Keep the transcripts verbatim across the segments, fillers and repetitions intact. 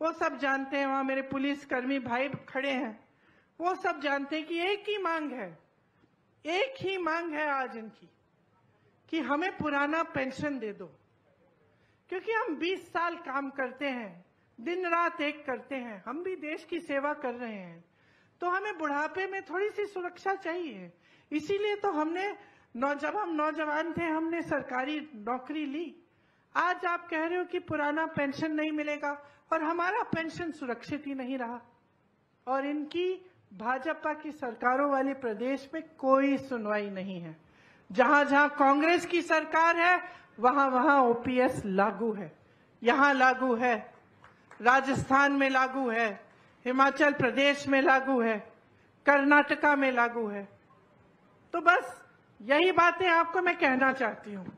वो सब जानते हैं, वहां मेरे पुलिस कर्मी भाई खड़े हैं, वो सब जानते हैं कि एक ही मांग है, एक ही मांग है आज इनकी कि हमें पुराना पेंशन दे दो। क्योंकि हम बीस साल काम करते हैं, दिन रात एक करते हैं, हम भी देश की सेवा कर रहे हैं, तो हमें बुढ़ापे में थोड़ी सी सुरक्षा चाहिए। इसीलिए तो हमने नौ जब हम नौजवान थे हमने सरकारी नौकरी ली। आज आप कह रहे हो कि पुराना पेंशन नहीं मिलेगा और हमारा पेंशन सुरक्षित ही नहीं रहा। और इनकी भाजपा की सरकारों वाले प्रदेश में कोई सुनवाई नहीं है। जहां जहां कांग्रेस की सरकार है वहां वहां ओपीएस लागू है, यहां लागू है, राजस्थान में लागू है, हिमाचल प्रदेश में लागू है, कर्नाटका में लागू है। तो बस यही बातें आपको मैं कहना चाहती हूं।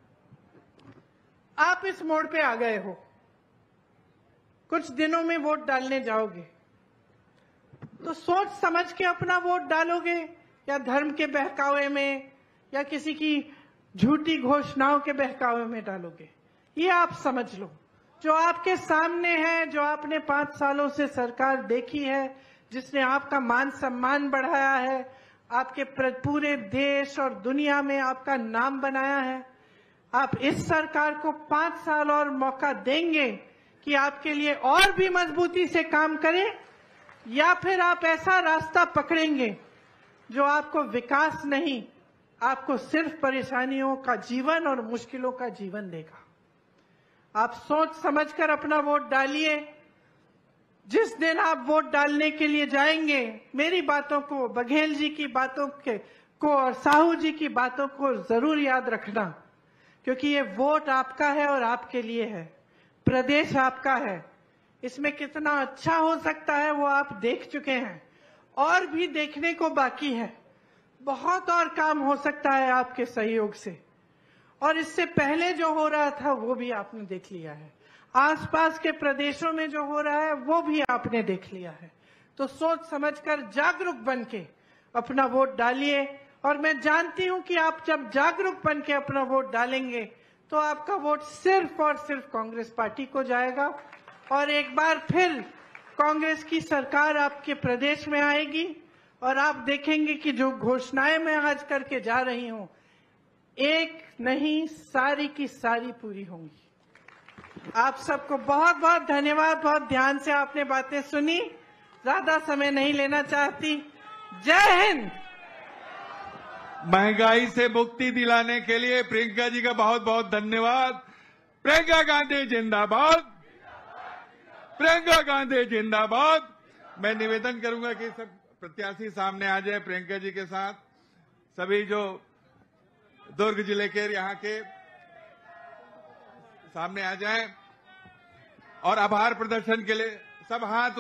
आप इस मोड़ पे आ गए हो, कुछ दिनों में वोट डालने जाओगे, तो सोच समझ के अपना वोट डालोगे या धर्म के बहकावे में या किसी की झूठी घोषणाओं के बहकावे में डालोगे, ये आप समझ लो। जो आपके सामने है, जो आपने पांच सालों से सरकार देखी है, जिसने आपका मान सम्मान बढ़ाया है, आपके पूरे देश और दुनिया में आपका नाम बनाया है, आप इस सरकार को पांच साल और मौका देंगे कि आपके लिए और भी मजबूती से काम करें, या फिर आप ऐसा रास्ता पकड़ेंगे जो आपको विकास नहीं, आपको सिर्फ परेशानियों का जीवन और मुश्किलों का जीवन देगा। आप सोच समझकर अपना वोट डालिए। जिस दिन आप वोट डालने के लिए जाएंगे, मेरी बातों को, बघेल जी की बातों के को और साहू जी की बातों को जरूर याद रखना, क्योंकि ये वोट आपका है और आपके लिए है, प्रदेश आपका है। इसमें कितना अच्छा हो सकता है वो आप देख चुके हैं, और भी देखने को बाकी है। बहुत और काम हो सकता है आपके सहयोग से, और इससे पहले जो हो रहा था वो भी आपने देख लिया है, आसपास के प्रदेशों में जो हो रहा है वो भी आपने देख लिया है। तो सोच समझकर जागरूक बन के अपना वोट डालिए। और मैं जानती हूं कि आप जब जागरूक बन के अपना वोट डालेंगे तो आपका वोट सिर्फ और सिर्फ कांग्रेस पार्टी को जाएगा, और एक बार फिर कांग्रेस की सरकार आपके प्रदेश में आएगी, और आप देखेंगे कि जो घोषणाएं मैं आज करके जा रही हूं, एक नहीं सारी की सारी पूरी होंगी। आप सबको बहुत बहुत धन्यवाद। बहुत ध्यान से आपने बातें सुनी, ज्यादा समय नहीं लेना चाहती। जय हिंद। महंगाई से मुक्ति दिलाने के लिए प्रियंका जी का बहुत बहुत धन्यवाद। प्रियंका गांधी जिंदाबाद, प्रियंका गांधी जिंदाबाद। मैं निवेदन करूंगा कि सब प्रत्याशी सामने आ जाए प्रियंका जी के साथ। सभी जो दुर्ग जिले के यहाँ के सामने आ जाएं और आभार प्रदर्शन के लिए सब हाथ